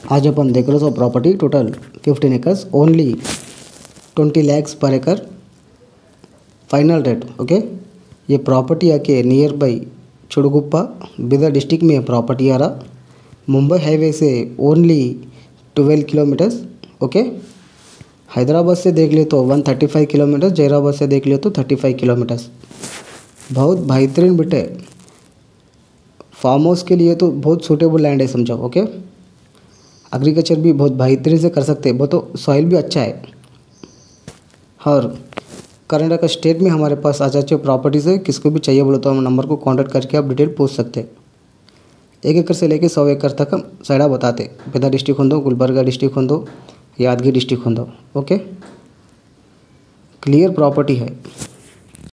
आज अपन देख रहे हो property total 15 acres only 20 lakhs पर एकड़ फाइनल रेट। ओके, ये प्रॉपर्टी आके near by Chudguppa Bidar district में प्रॉपर्टी आ रहा। मुंबई हाईवे से ओनली 12 किलोमीटर्स। ओके, हैदराबाद से देख ले तो 135 किलोमीटर्स, जैराबाद से देख ले तो 35 किलोमीटर्स। बहुत बेहतरीन बेटे, फार्म हाउस के लिए तो बहुत सूटेबल लैंड है समझो। ओके, एग्रीकल्चर भी बहुत बेहतरीन से कर सकते हैं, बहुत तो सॉइल भी अच्छा है। और कर्नाटक स्टेट में हमारे पास अच्छे प्रॉपर्टीज़ है। किसको भी चाहिए बोलो तो हम नंबर को कांटेक्ट करके आप डिटेल पूछ सकते हैं। 1 एकड़ से लेके 100 एकड़ तक हम साइडा बताते, बीदर डिस्ट्रिक्ट हो, गुलबर्गा डिस्ट्रिक्ट हो, यादगिरी डिस्ट्रिक्ट हो। ओके, क्लियर प्रॉपर्टी है।